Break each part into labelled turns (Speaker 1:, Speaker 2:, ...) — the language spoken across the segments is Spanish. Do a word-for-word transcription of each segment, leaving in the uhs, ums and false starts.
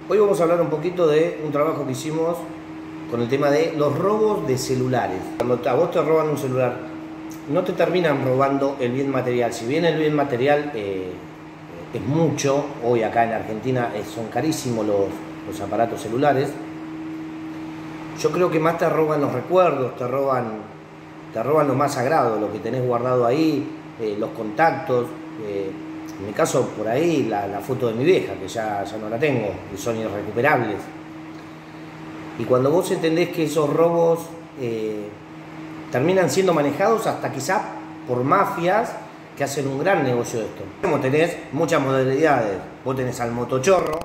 Speaker 1: Hoy vamos a hablar un poquito de un trabajo que hicimos con el tema de los robos de celulares. Cuando a vos te roban un celular, no te terminan robando el bien material. Si bien el bien material eh, es mucho, hoy acá en Argentina eh, son carísimos los, los aparatos celulares, yo creo que más te roban los recuerdos, te roban, te roban lo más sagrado, lo que tenés guardado ahí, eh, los contactos. Eh, en mi caso, por ahí, la, la foto de mi vieja, que ya, ya no la tengo, y son irrecuperables. Y cuando vos entendés que esos robos eh, terminan siendo manejados hasta quizás por mafias que hacen un gran negocio de esto. Como tenés muchas modalidades, vos tenés al motochorro,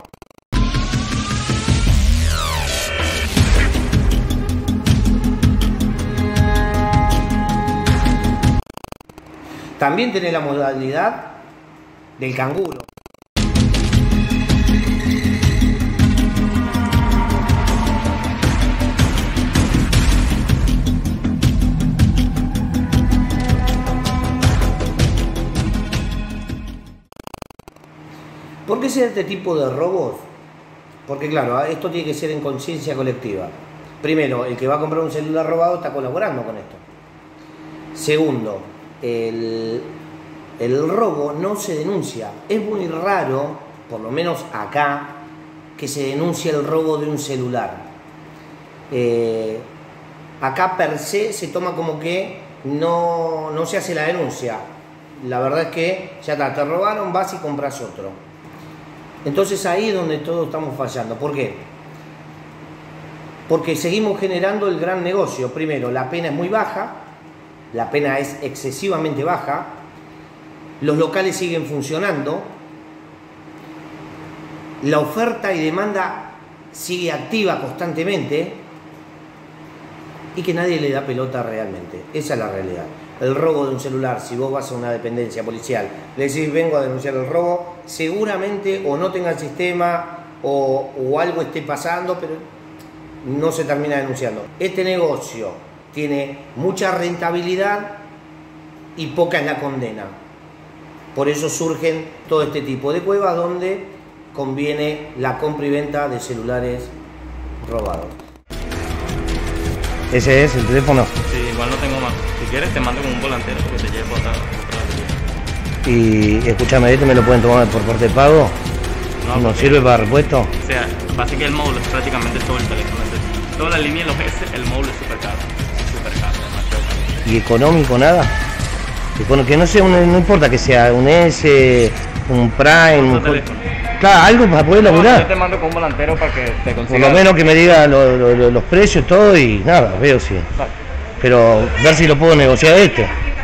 Speaker 1: también tenés la modalidad del canguro. ¿Por qué es este tipo de robos? Porque claro, esto tiene que ser en conciencia colectiva. Primero, el que va a comprar un celular robado está colaborando con esto. Segundo, el, el robo no se denuncia. Es muy raro, por lo menos acá, que se denuncie el robo de un celular. Eh, acá per se se toma como que no, no se hace la denuncia. La verdad es que ya está, te robaron, vas y compras otro. Entonces ahí es donde todos estamos fallando. ¿Por qué? Porque seguimos generando el gran negocio. Primero, la pena es muy baja, la pena es excesivamente baja, los locales siguen funcionando, la oferta y demanda sigue activa constantemente y que nadie le da pelota realmente. Esa es la realidad. El robo de un celular, si vos vas a una dependencia policial, le decís vengo a denunciar el robo, seguramente o no tenga el sistema o, o algo esté pasando, pero no se termina denunciando. Este negocio tiene mucha rentabilidad y poca es la condena. Por eso surgen todo este tipo de cuevas donde conviene la compra y venta de celulares robados. ¿Ese es el teléfono?
Speaker 2: Sí, igual no tengo más. Si quieres te mando con un volantero que te lleve por otra.
Speaker 1: Y escúchame, ¿este me lo pueden tomar por corte de pago? No, ¿no sirve para repuesto?
Speaker 2: O sea, pasa que el módulo es prácticamente todo el teléfono. Entonces, toda la línea de los S, el módulo es súper caro. Súper caro, demasiado caro.
Speaker 1: ¿Y económico nada? Que no sea un, no importa que sea un S, un Prime, un... Claro, algo para poder laburar.
Speaker 2: No, yo te mando con un volantero para que te consiga.
Speaker 1: Por lo menos que me diga lo, lo, lo, los precios, todo y nada, veo si. Vale. Pero ver si lo puedo negociar este.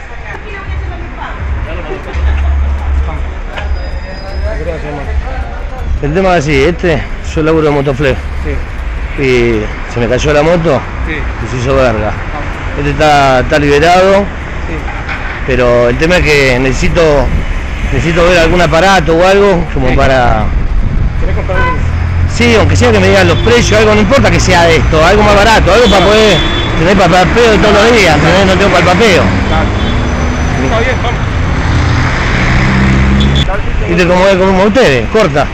Speaker 1: El tema es así, este, yo laburo de Motoflex. Sí. Y se me cayó la moto, sí, y se hizo verga. Ah. Este está, está liberado, sí, pero el tema es que necesito necesito ver algún aparato o algo como sí, para...
Speaker 2: ¿Quieres comprar algo?
Speaker 1: Sí, aunque sea que me digan los precios, algo, no importa que sea de esto, algo más barato, algo para poder tener para el papeo todos los días, claro, no tengo para el papeo. Claro. Está bien, vamos. ¿Viste cómo es como ustedes? Corta.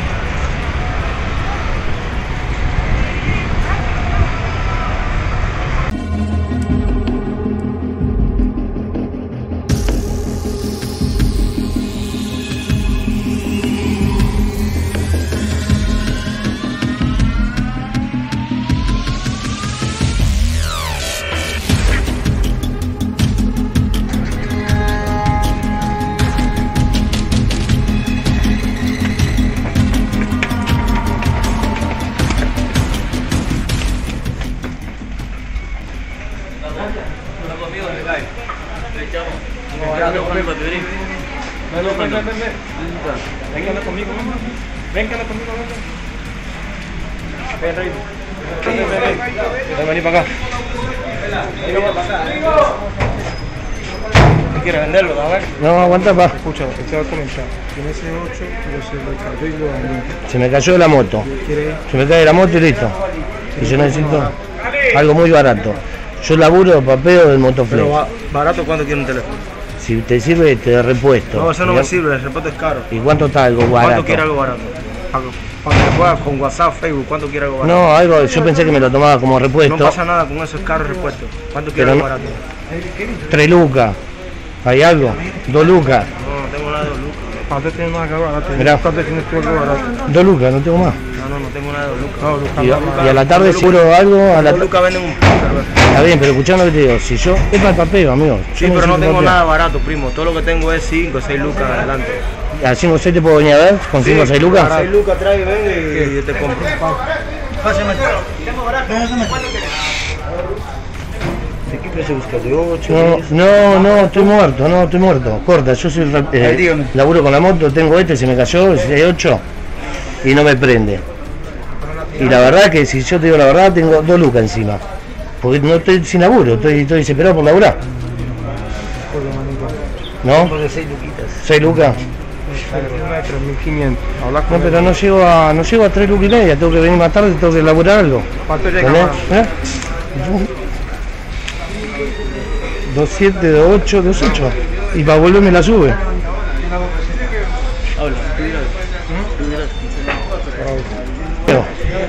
Speaker 2: Ven, ven, ven, ven. Ven que anda conmigo, ven que anda conmigo, ven. Ven, Rey. Ven, ven, ven. Ven, vení para acá. ¿Qué quieres venderlo? A ver.
Speaker 1: No, aguanta, pa.
Speaker 3: Escucha, este va a comenzar. Tiene ese ocho, pero se le cayó y lo dañó.
Speaker 1: Se me cayó la moto. Se me cae la moto y listo. Y yo necesito algo muy barato. Yo laburo papeo del Motoflex.
Speaker 3: Pero barato, ¿cuánto quiere un teléfono?
Speaker 1: Si te sirve, te repuesto.
Speaker 3: No, eso no me sirve, el repuesto es caro.
Speaker 1: ¿Y cuánto está algo barato?
Speaker 3: ¿Cuánto quiere algo barato? Algo. Cuando te puedas con WhatsApp, Facebook, ¿cuánto quieres algo barato?
Speaker 1: No, algo, yo pensé que me lo tomaba como repuesto.
Speaker 3: No pasa nada con esos carros repuestos. ¿Cuánto quieres algo barato?
Speaker 1: Tres lucas. ¿Hay algo? Dos lucas.
Speaker 3: No, no tengo nada de dos lucas. ¿Cuánto tienes nada que barato?
Speaker 1: Mirá.
Speaker 3: ¿Cuánto tienes tú algo barato?
Speaker 1: Dos lucas, no tengo más.
Speaker 3: No, no, no tengo nada de dos lucas. No, lucas
Speaker 1: Y,
Speaker 3: no, lucas.
Speaker 1: y a la tarde seguro algo. A la
Speaker 3: Dos lucas venden un cerveza.
Speaker 1: Está bien, pero escuchando lo que te digo, si yo. Es para el papel, amigo.
Speaker 3: Sí,
Speaker 1: Yo
Speaker 3: pero no
Speaker 1: necesito
Speaker 3: tengo
Speaker 1: papel.
Speaker 3: nada barato, primo. Todo lo que tengo es cinco o seis lucas adelante.
Speaker 1: ¿A cinco o seis te puedo venir a ver? ¿Con cinco o seis lucas?
Speaker 3: seis lucas trae y ven y yo te compro. Pásame. ¿De qué precio buscas? ¿De ocho?
Speaker 1: No, no, no, estoy muerto, no, estoy muerto. Corta, yo soy rap- eh,
Speaker 3: Ahí, dígame.
Speaker 1: laburo con la moto, tengo este, se me cayó, el seis ocho y no me prende. Y la verdad que si yo te digo la verdad, tengo dos lucas encima. Porque no estoy sin laburo, estoy, estoy desesperado por laburar. ¿No?
Speaker 3: De seis luquitas.
Speaker 1: ¿Seis lucas?
Speaker 3: tres mil quinientos. Habla
Speaker 1: No,
Speaker 3: con
Speaker 1: pero no llego a, no llego a tres lucas y media, tengo que venir más tarde, tengo que laburar algo.
Speaker 3: ¿Cuánto llega?
Speaker 1: ¿Entendés? ¿Eh? dos siete, dos ocho, dos ocho. Y para volverme la sube.
Speaker 2: Habla.
Speaker 1: Pero,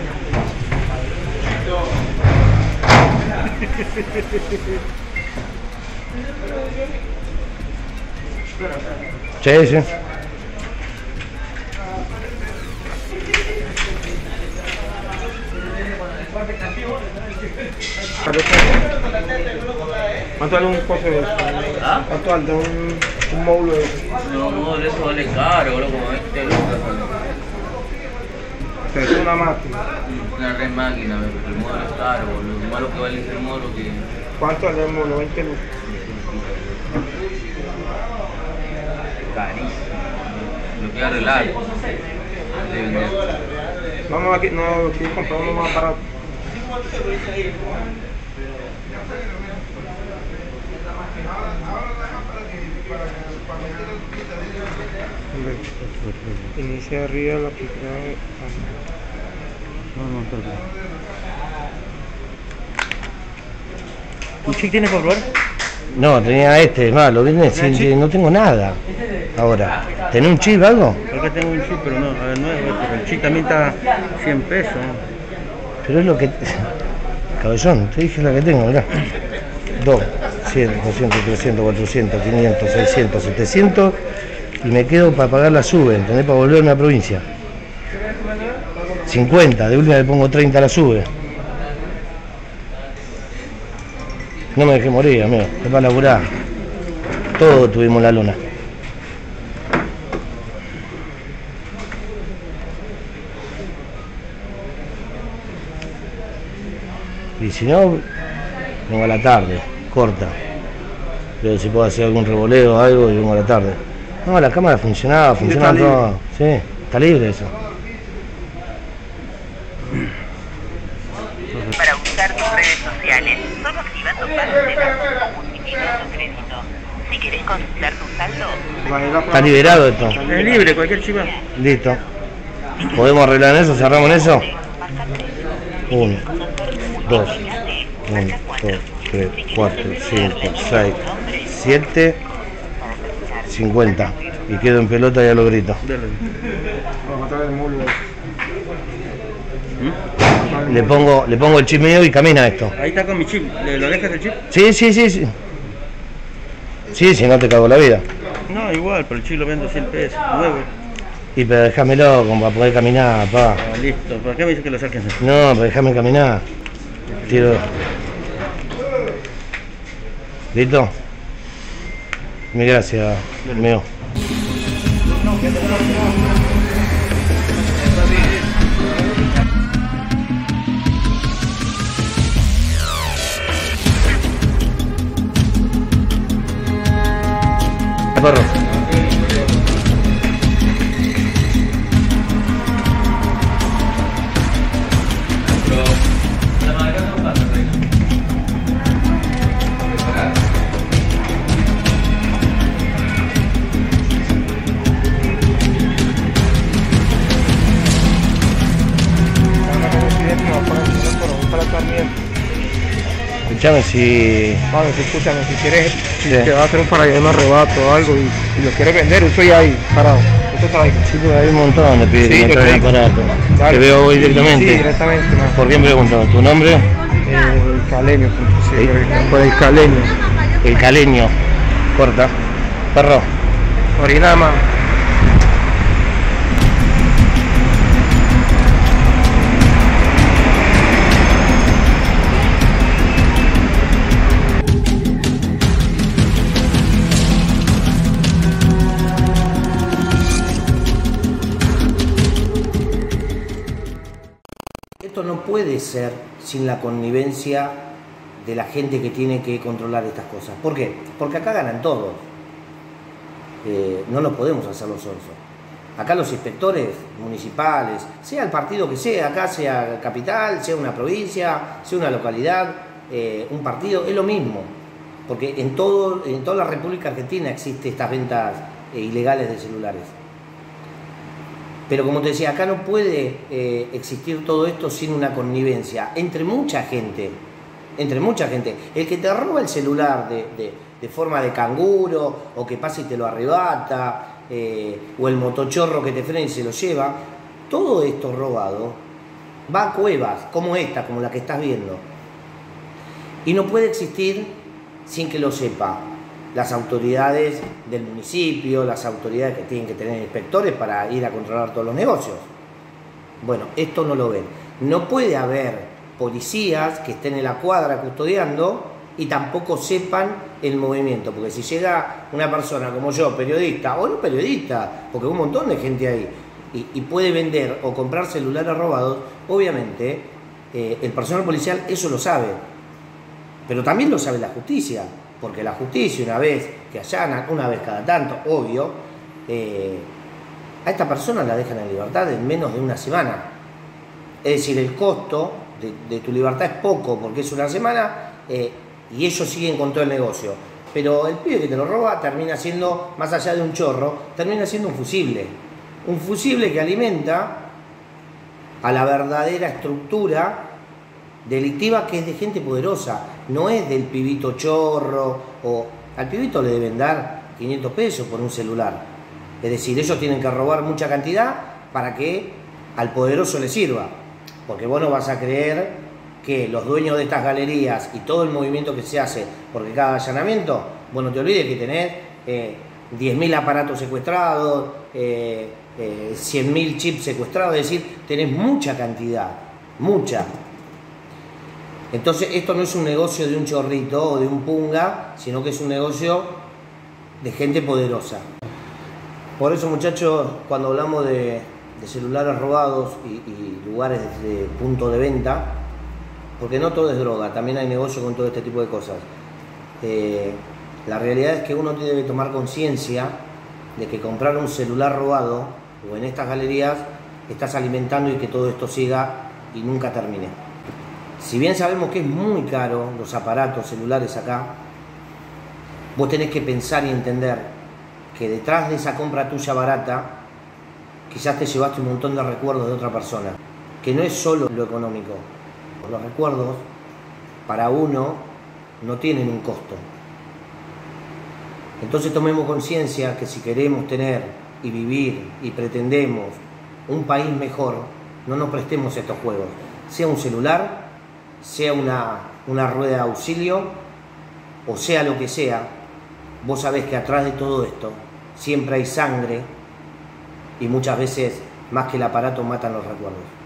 Speaker 1: sí, sí.
Speaker 3: ¿Cuánto vale un coso de eso?
Speaker 2: ¿Ah?
Speaker 3: ¿Cuánto vale un, un módulo de eso?
Speaker 2: No, no, de eso vale caro, loco, como este lucas.
Speaker 3: O sea, es una máquina.
Speaker 2: Una red máquina, pero el módulo es caro, boludo. Lo malo que vale ese módulo que.
Speaker 3: ¿Cuánto vale el módulo? veinte lucas.
Speaker 2: Carísimo. Lo que arreglar. De vender.
Speaker 3: No, no, aquí, no, lo quiero comprar uno más barato. Inicia arriba la aplicada.
Speaker 2: No, no, perdón. ¿Un chic tiene para probar?
Speaker 1: No, tenía este, es más, lo vine sin, sin- no tengo nada. Ahora, ¿tenés un chip algo?
Speaker 2: Acá tengo un chip, pero no, a ver, no es este, el chip también está cien pesos.
Speaker 1: Pero es lo que. Cabezón, te dije la que tengo, mirá. dos, cien, doscientos, trescientos, cuatrocientos, quinientos, seiscientos, setecientos y me quedo para pagar la sube, ¿entendés? Para volverme a provincia. cincuenta, de última le pongo treinta a la sube. No me dejé morir, amigo, es para laburar. Todos tuvimos la luna. Y si no, vengo a la tarde, corta. Pero si puedo hacer algún revoleo o algo, y vengo a la tarde. No, la cámara funcionaba, funcionaba
Speaker 3: está
Speaker 1: todo. Sí, está libre eso.
Speaker 4: Para usar tus redes sociales, solo activando pases de datos como multiplica tu crédito. Si querés consultar tu saldo,
Speaker 1: Está liberado esto.
Speaker 3: Es libre, cualquier chiva.
Speaker 1: Listo. ¿Podemos arreglar en eso? ¿Cerramos en eso? Uno, dos, uno, dos, tres, cuatro, cinco, seis, siete, cincuenta. Y quedo en pelota y a lo grito.
Speaker 3: Vamos a traer el módulo.
Speaker 1: Le pongo, le pongo el chip mío y camina esto.
Speaker 2: Ahí está con mi chip, ¿le lo dejas el chip?
Speaker 1: Sí, sí, sí, sí. Sí, si no te cago la vida.
Speaker 2: No, igual, pero el chip lo vendo cien pesos, nuevo.
Speaker 1: Y pero déjamelo como para poder caminar, pa.
Speaker 2: Ah, listo, ¿para qué me dices que lo saques?
Speaker 1: No, pero déjame caminar. Tiro. ¿Listo? Mil gracias, mío. Perro. Escuchame si.
Speaker 3: Vale, si escúchame, si quieres, si
Speaker 1: Sí.
Speaker 3: te vas a hacer un para allá, un arrebato o algo y, y lo quieres vender, yo estoy ahí, parado. Esto está ahí.
Speaker 1: Sí, porque hay un montón de pibes
Speaker 3: Sí,
Speaker 1: que
Speaker 3: yo
Speaker 1: traen
Speaker 3: creo.
Speaker 1: aparato.
Speaker 3: Dale.
Speaker 1: Te veo hoy directamente.
Speaker 3: Sí, directamente. No.
Speaker 1: ¿Por quién pregunto? ¿Tu nombre?
Speaker 3: Eh, el caleño, sí,
Speaker 1: ¿Sí?
Speaker 3: por el- por el caleño.
Speaker 1: El caleño. Corta. Perro.
Speaker 3: Oriná más.
Speaker 1: Esto no puede ser sin la connivencia de la gente que tiene que controlar estas cosas. ¿Por qué? Porque acá ganan todos. Eh, no nos podemos hacer los sonsos. Acá los inspectores municipales, sea el partido que sea, acá sea capital, sea una provincia, sea una localidad, eh, un partido, es lo mismo. Porque en, todo, en toda la República Argentina existen estas ventas eh, ilegales de celulares. Pero como te decía, acá no puede eh, existir todo esto sin una connivencia entre mucha gente, entre mucha gente. El que te roba el celular de, de, de forma de canguro, o que pasa y te lo arrebata, eh, o el motochorro que te frena y se lo lleva, todo esto robado va a cuevas como esta, como la que estás viendo. Y no puede existir sin que lo sepa las autoridades del municipio, las autoridades que tienen que tener inspectores para ir a controlar todos los negocios. Bueno, esto no lo ven. No puede haber policías que estén en la cuadra custodiando y tampoco sepan el movimiento, porque si llega una persona como yo, periodista, o no periodista, porque hay un montón de gente ahí, y, y puede vender o comprar celulares robados, obviamente eh, el personal policial eso lo sabe, pero también lo sabe la justicia. Porque la justicia, una vez que allanan, una vez cada tanto, obvio, eh, a esta persona la dejan en libertad en menos de una semana. Es decir, el costo de, de tu libertad es poco, porque es una semana eh, y ellos siguen con todo el negocio. Pero el pibe que te lo roba termina siendo, más allá de un chorro, termina siendo un fusible. Un fusible que alimenta a la verdadera estructura delictiva, que es de gente poderosa, no es del pibito chorro, o al pibito le deben dar quinientos pesos por un celular. Es decir, ellos tienen que robar mucha cantidad para que al poderoso le sirva, porque vos no vas a creer que los dueños de estas galerías y todo el movimiento que se hace, porque cada allanamiento, vos no te olvides que tenés eh, diez mil aparatos secuestrados, eh, eh, cien mil chips secuestrados, es decir, tenés mucha cantidad, mucha. Entonces esto no es un negocio de un chorrito o de un punga, sino que es un negocio de gente poderosa. Por eso, muchachos, cuando hablamos de, de celulares robados y, y lugares de punto de venta, porque no todo es droga, también hay negocio con todo este tipo de cosas. Eh, la realidad es que uno debe tomar conciencia de que comprar un celular robado o en estas galerías estás alimentando y que todo esto siga y nunca termine. Si bien sabemos que es muy caro los aparatos celulares acá, vos tenés que pensar y entender que detrás de esa compra tuya barata, quizás te llevaste un montón de recuerdos de otra persona, que no es solo lo económico. Los recuerdos, para uno, no tienen un costo. Entonces tomemos conciencia que si queremos tener y vivir y pretendemos un país mejor, no nos prestemos a estos juegos. Sea un celular, sea una, una rueda de auxilio, o sea lo que sea, vos sabés que atrás de todo esto siempre hay sangre y muchas veces más que el aparato matan los recuerdos.